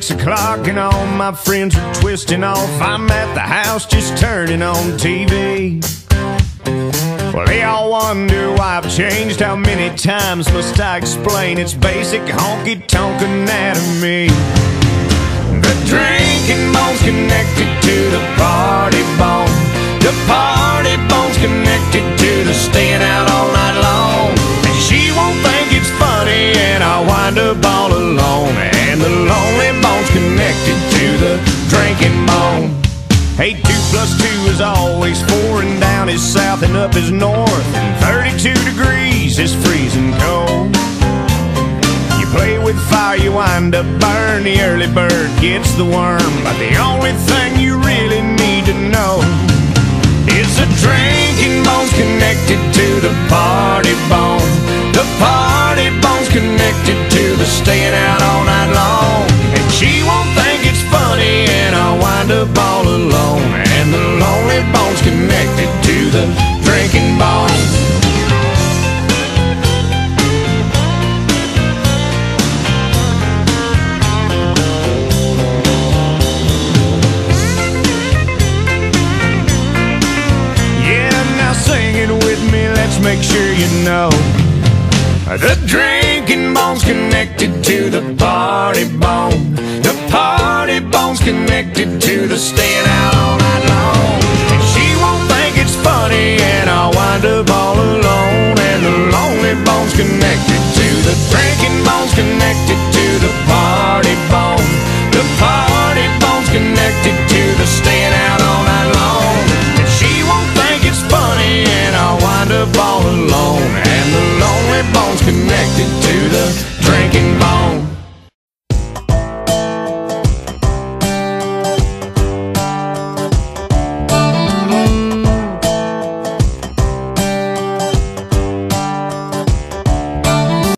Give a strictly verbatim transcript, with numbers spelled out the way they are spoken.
six o'clock and all my friends are twisting off. I'm at the house just turning on T V. Well, they all wonder why I've changed. How many times must I explain? It's basic honky-tonk anatomy. The drinking bone's connected to the party bone. The party bone's connected to the staying out all night long. And she won't think it's funny, and I'll wind up all alone. And the lonely bone's connected to the drinking bone. Hey, two plus two is always four, and down is south and up is north, and thirty-two degrees is freezing cold. You play with fire, you wind up burn. The early bird gets the worm, but the only thing you really need to know is the drinking bone's connected to the party bone. The party bone's connected to the staying out all night long. And she won't think it's funny, and I'll wind up all alone. And the lonely bone's connected to the drinking bone. Make sure you know the drinking bone's connected to the party bone. The party bone's connected to the staying out all night long. And she won't think it's funny, and I'll wind up all alone. And the lonely bone's connected to the drinking bone's connected to the party bone. The party bone's connected to the staying out all night long. And she won't think it's funny, and I'll wind up all alone. And the lonely bone's connected to the drinking bone.